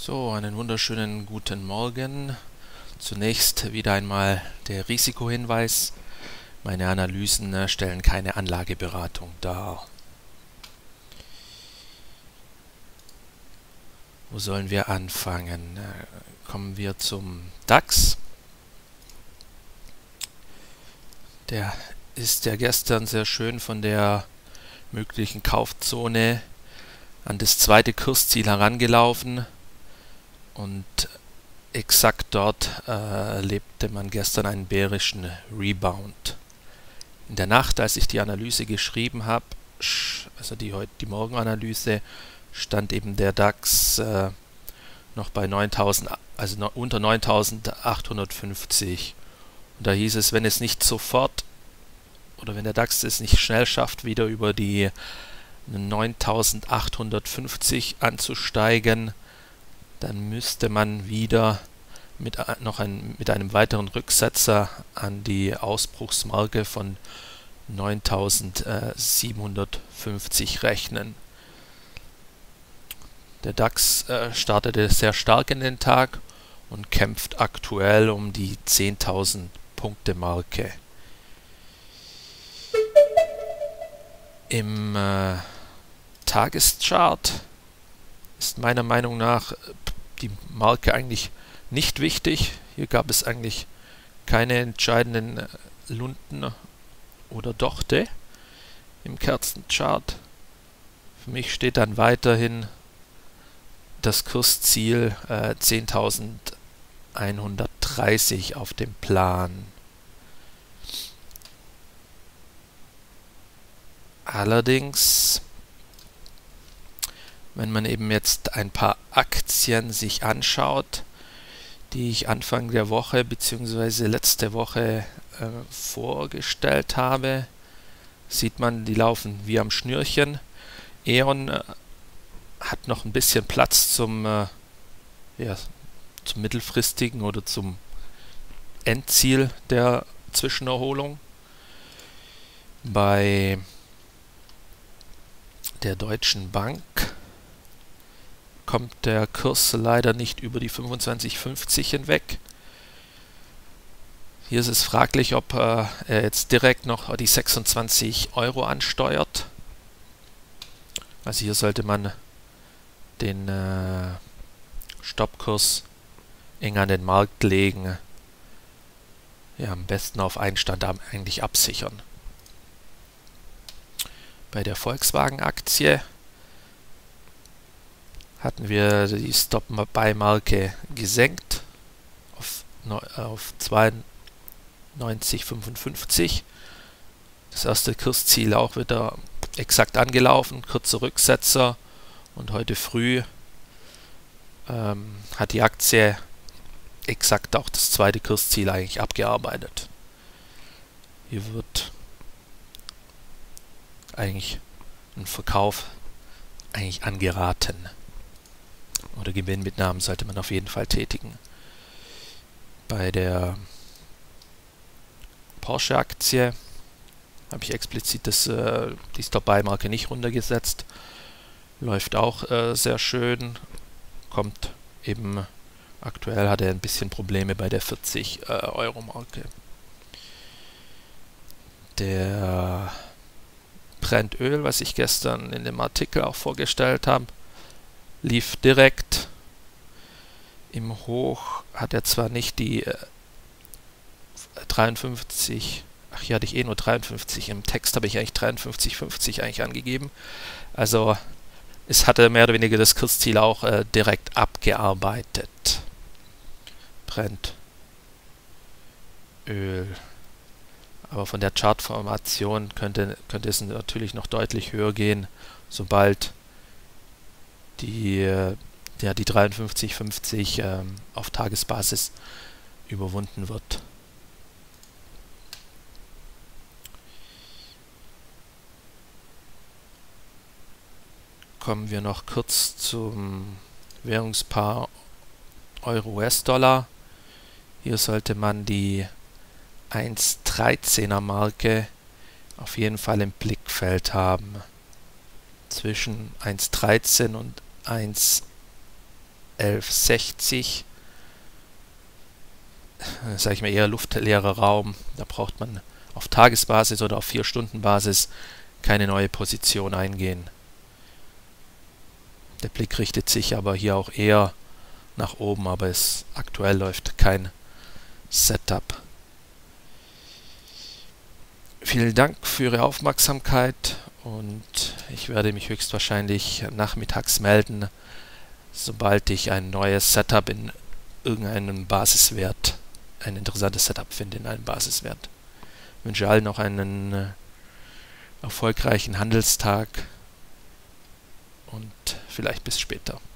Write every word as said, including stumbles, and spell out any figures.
So, einen wunderschönen guten Morgen. Zunächst wieder einmal der Risikohinweis. Meine Analysen äh, stellen keine Anlageberatung dar. Wo sollen wir anfangen? Äh, kommen wir zum DAX. Der ist ja gestern sehr schön von der möglichen Kaufzone an das zweite Kursziel herangelaufen. Und exakt dort äh, erlebte man gestern einen bärischen Rebound. In der Nacht, als ich die Analyse geschrieben habe, also die, die Morgenanalyse, stand eben der DAX äh, noch bei neuntausend, also noch unter neuntausendachthundertfünfzig. Und da hieß es, wenn es nicht sofort oder wenn der DAX es nicht schnell schafft, wieder über die neuntausendachthundertfünfzig anzusteigen, dann müsste man wieder mit, noch ein, mit einem weiteren Rücksetzer an die Ausbruchsmarke von neuntausendsiebenhundertfünfzig rechnen. Der DAX äh, startete sehr stark in den Tag und kämpft aktuell um die zehntausend Punkte Marke. Im äh, Tageschart ist meiner Meinung nach die Marke eigentlich nicht wichtig. Hier gab es eigentlich keine entscheidenden Lunden oder Dochte im Kerzenchart. Für mich steht dann weiterhin das Kursziel äh, zehntausendeinhundertdreißig auf dem Plan. Allerdings, wenn man eben jetzt ein paar Aktien sich anschaut, die ich Anfang der Woche bzw. letzte Woche äh, vorgestellt habe, sieht man, die laufen wie am Schnürchen. E.ON äh, hat noch ein bisschen Platz zum, äh, ja, zum mittelfristigen oder zum Endziel der Zwischenerholung. Bei der Deutschen Bank kommt der Kurs leider nicht über die fünfundzwanzig fünfzig hinweg. Hier ist es fraglich, ob äh, er jetzt direkt noch die sechsundzwanzig Euro ansteuert. Also hier sollte man den äh, Stoppkurs eng an den Markt legen. Ja, am besten auf Einstand eigentlich absichern. Bei der Volkswagen-Aktie hatten wir die Stop-Buy-Marke gesenkt auf, auf zweiundneunzig fünfundfünfzig. Das erste Kursziel auch wieder exakt angelaufen, kurzer Rücksetzer, und heute früh ähm, hat die Aktie exakt auch das zweite Kursziel eigentlich abgearbeitet. Hier wird eigentlich ein Verkauf eigentlich angeraten. Oder Gewinnmitnahmen sollte man auf jeden Fall tätigen. Bei der Porsche-Aktie habe ich explizit das, äh, die Stop-Buy-Marke nicht runtergesetzt. Läuft auch äh, sehr schön. Kommt eben, aktuell hat er ein bisschen Probleme bei der vierzig Euro Marke. Der Brennöl, was ich gestern in dem Artikel auch vorgestellt habe, lief direkt. Im Hoch hat er zwar nicht die äh, dreiundfünfzig, ach hier hatte ich eh nur dreiundfünfzig, im Text habe ich eigentlich dreiundfünfzig fünfzig eigentlich angegeben. Also es hatte mehr oder weniger das Kursziel auch äh, direkt abgearbeitet. Brennt Öl. Aber von der Chartformation könnte, könnte es natürlich noch deutlich höher gehen, sobald die, ja, die dreiundfünfzig fünfzig ähm, auf Tagesbasis überwunden wird. Kommen wir noch kurz zum Währungspaar Euro-U S-Dollar. Hier sollte man die eins Komma dreizehner Marke auf jeden Fall im Blickfeld haben. Zwischen eins Komma dreizehn und eins elf sechzig. Sage ich mal eher luftleerer Raum. Da braucht man auf Tagesbasis oder auf vier Stunden Basis keine neue Position eingehen. Der Blick richtet sich aber hier auch eher nach oben, aber es aktuell läuft kein Setup. Vielen Dank für Ihre Aufmerksamkeit und ich werde mich höchstwahrscheinlich nachmittags melden, sobald ich ein neues Setup in irgendeinem Basiswert, ein interessantes Setup finde in einem Basiswert. Ich wünsche allen noch einen erfolgreichen Handelstag und vielleicht bis später.